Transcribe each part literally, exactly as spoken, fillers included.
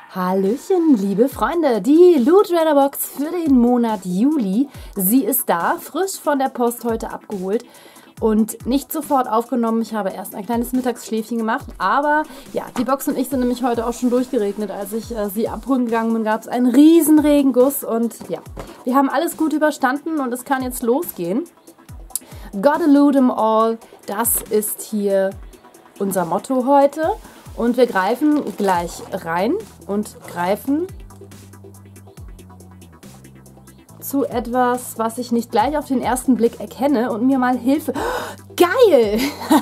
Hallöchen, liebe Freunde, die Loot Raider Box für den Monat Juli. Sie ist da, frisch von der Post heute abgeholt und nicht sofort aufgenommen. Ich habe erst ein kleines Mittagsschläfchen gemacht, aber ja, die Box und ich sind nämlich heute auch schon durchgeregnet. Als ich äh, sie abholen gegangen bin, gab es einen riesen Regenguss und ja, wir haben alles gut überstanden und es kann jetzt losgehen. Gotta loot 'em all, das ist hier unser Motto heute. Und wir greifen gleich rein und greifen zu etwas, was ich nicht gleich auf den ersten Blick erkenne und mir mal Hilfe... Oh, geil!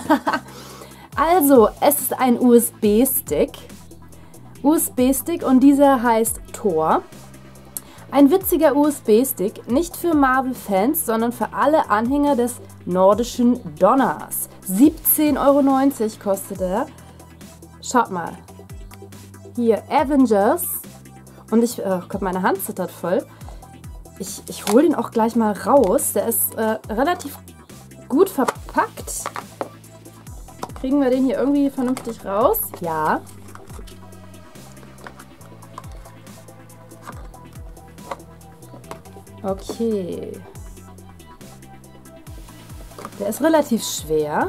Also, es ist ein U S B-Stick. U S B-Stick und dieser heißt Thor. Ein witziger U S B-Stick, nicht für Marvel-Fans, sondern für alle Anhänger des nordischen Donners. siebzehn Euro neunzig kostet er. Schaut mal. Hier, Avengers. Und ich, oh Gott, meine Hand zittert voll. Ich, ich hole den auch gleich mal raus. Der ist äh, relativ gut verpackt. Kriegen wir den hier irgendwie vernünftig raus? Ja. Okay. Der ist relativ schwer.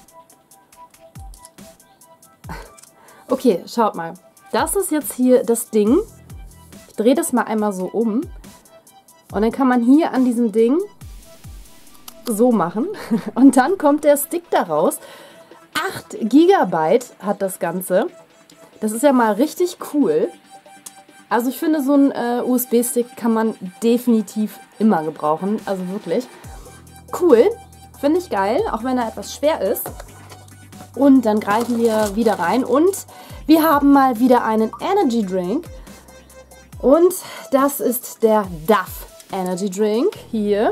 Okay, schaut mal. Das ist jetzt hier das Ding. Ich drehe das mal einmal so um. Und dann kann man hier an diesem Ding so machen. Und dann kommt der Stick da raus. acht Gigabyte hat das Ganze. Das ist ja mal richtig cool. Also ich finde, so ein äh, U S B-Stick kann man definitiv immer gebrauchen. Also wirklich. Cool. Finde ich geil, auch wenn er etwas schwer ist. Und dann greifen wir wieder rein und wir haben mal wieder einen Energy Drink. Und das ist der Duff Energy Drink hier.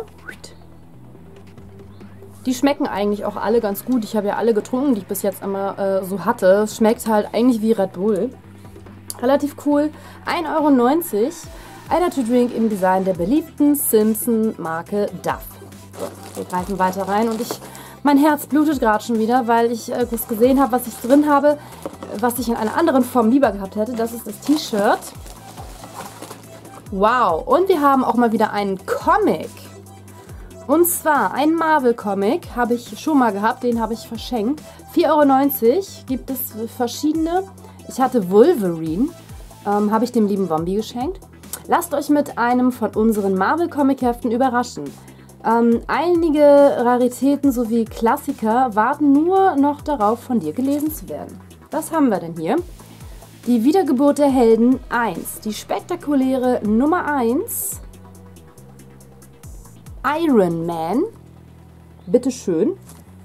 Die schmecken eigentlich auch alle ganz gut. Ich habe ja alle getrunken, die ich bis jetzt immer äh, so hatte. Es schmeckt halt eigentlich wie Red Bull. Relativ cool. ein Euro neunzig. Energy Drink im Design der beliebten Simpson-Marke Duff. So, wir greifen weiter rein und ich... Mein Herz blutet gerade schon wieder, weil ich äh, das gesehen habe, was ich drin habe, was ich in einer anderen Form lieber gehabt hätte. Das ist das T-Shirt. Wow. Und wir haben auch mal wieder einen Comic. Und zwar ein Marvel-Comic habe ich schon mal gehabt, den habe ich verschenkt. vier Euro neunzig gibt es verschiedene. Ich hatte Wolverine, ähm, habe ich dem lieben Wombi geschenkt. Lasst euch mit einem von unseren Marvel-Comic-Heften überraschen. Ähm, einige Raritäten sowie Klassiker warten nur noch darauf, von dir gelesen zu werden. Was haben wir denn hier? Die Wiedergeburt der Helden eins. Die spektakuläre Nummer eins. Iron Man. Bitteschön.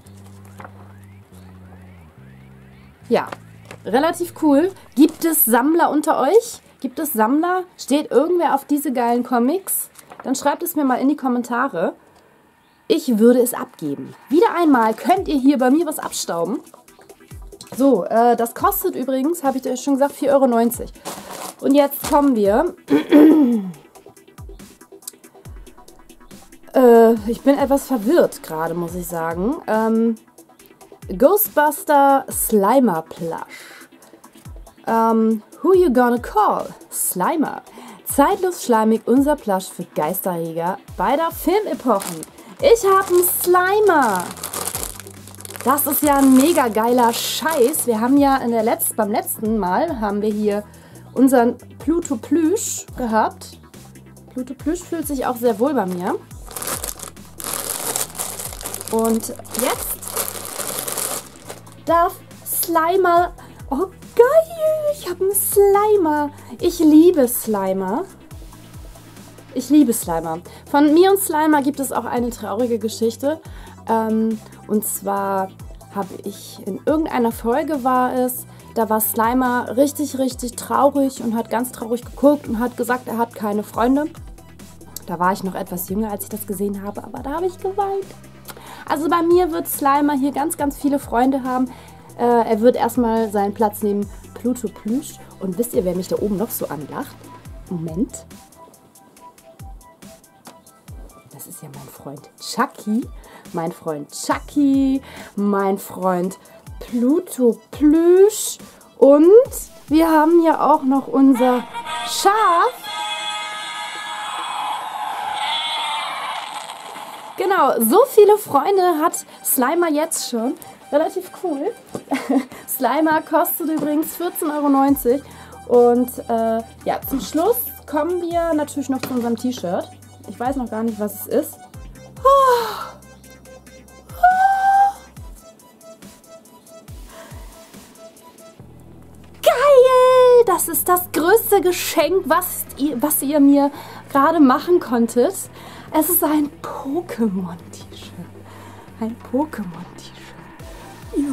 Ja, relativ cool. Gibt es Sammler unter euch? Gibt es Sammler? Steht irgendwer auf diese geilen Comics? Dann schreibt es mir mal in die Kommentare. Ich würde es abgeben. Wieder einmal könnt ihr hier bei mir was abstauben. So, äh, das kostet übrigens, habe ich euch schon gesagt, vier Euro neunzig. Und jetzt kommen wir. äh, ich bin etwas verwirrt gerade, muss ich sagen. Ähm, Ghostbuster Slimer Plush. Ähm, who you gonna call? Slimer. Zeitlos schleimig unser Plush für Geisterjäger beider Filmepochen. Ich habe einen Slimer. Das ist ja ein mega geiler Scheiß. Wir haben ja in der Letz-, beim letzten Mal haben wir hier unseren Pluto Plüsch gehabt. Pluto Plüsch fühlt sich auch sehr wohl bei mir. Und jetzt darf Slimer... Oh, geil! Ich habe einen Slimer. Ich liebe Slimer. Ich liebe Slimer. Von mir und Slimer gibt es auch eine traurige Geschichte. Ähm, und zwar habe ich in irgendeiner Folge war es, da war Slimer richtig, richtig traurig und hat ganz traurig geguckt und hat gesagt, er hat keine Freunde. Da war ich noch etwas jünger, als ich das gesehen habe, aber da habe ich geweint. Also bei mir wird Slimer hier ganz, ganz viele Freunde haben. Äh, er wird erstmal seinen Platz nehmen, Pluto Plüsch. Und wisst ihr, wer mich da oben noch so anlacht? Moment. Das ist ja mein Freund Chucky, mein Freund Chucky, mein Freund Pluto Plüsch Und wir haben hier auch noch unser Schaf. Genau, so viele Freunde hat Slimer jetzt schon. Relativ cool. Slimer kostet übrigens vierzehn Euro neunzig. Und äh, ja, zum Schluss kommen wir natürlich noch zu unserem T-Shirt. Ich weiß noch gar nicht, was es ist. Oh. Oh. Geil! Das ist das größte Geschenk, was ihr, was ihr mir gerade machen konntet. Es ist ein Pokémon-T-Shirt. Ein Pokémon-T-Shirt. Ja.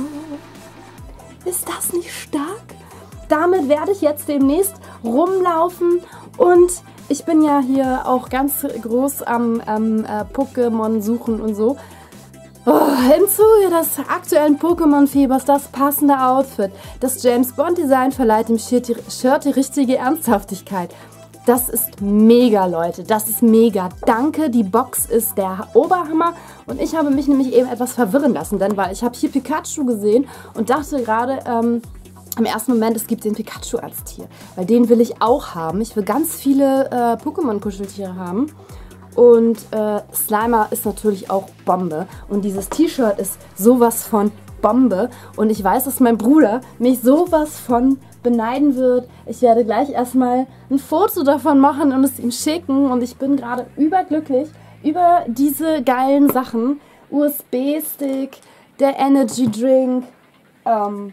Ist das nicht stark? Damit werde ich jetzt demnächst rumlaufen und ich bin ja hier auch ganz groß am, am äh, Pokémon suchen und so. Oh, im Zuge des aktuellen Pokémon-Fiebers das passende Outfit. Das James Bond Design verleiht dem Shirt die, Shirt die richtige Ernsthaftigkeit. Das ist mega, Leute. Das ist mega. Danke, die Box ist der Oberhammer. Und ich habe mich nämlich eben etwas verwirren lassen, denn weil ich habe hier Pikachu gesehen und dachte gerade ähm, im ersten Moment, es gibt den Pikachu als Tier. Weil den will ich auch haben. Ich will ganz viele äh, Pokémon-Kuscheltiere haben. Und äh, Slimer ist natürlich auch Bombe. Und dieses T-Shirt ist sowas von Bombe. Und ich weiß, dass mein Bruder mich sowas von beneiden wird. Ich werde gleich erstmal ein Foto davon machen und es ihm schicken. Und ich bin gerade überglücklich über diese geilen Sachen. U S B-Stick, der Energy Drink, ähm,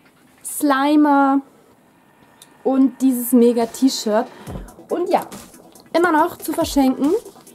Slimer und dieses mega T-Shirt. Und ja, immer noch zu verschenken.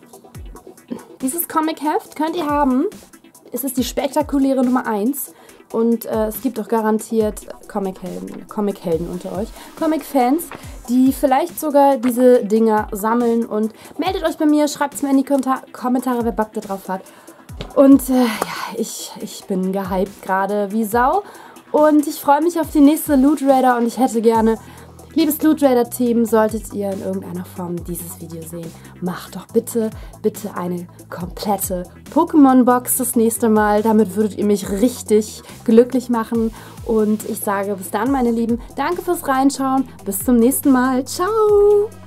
Dieses Comic-Heft könnt ihr haben. Es ist die spektakuläre Nummer eins. Und äh, es gibt auch garantiert Comic-Helden, Comic-Helden unter euch. Comic-Fans, die vielleicht sogar diese Dinger sammeln. Und meldet euch bei mir, schreibt es mir in die Kommentare, wer Bock da drauf hat. Und äh, ja, ich, ich bin gehypt gerade wie Sau. Und ich freue mich auf die nächste Loot Raider und ich hätte gerne, liebes Loot Raider Team, solltet ihr in irgendeiner Form dieses Video sehen, macht doch bitte, bitte eine komplette Pokémon-Box das nächste Mal. Damit würdet ihr mich richtig glücklich machen. Und ich sage bis dann, meine Lieben, danke fürs Reinschauen, bis zum nächsten Mal. Ciao!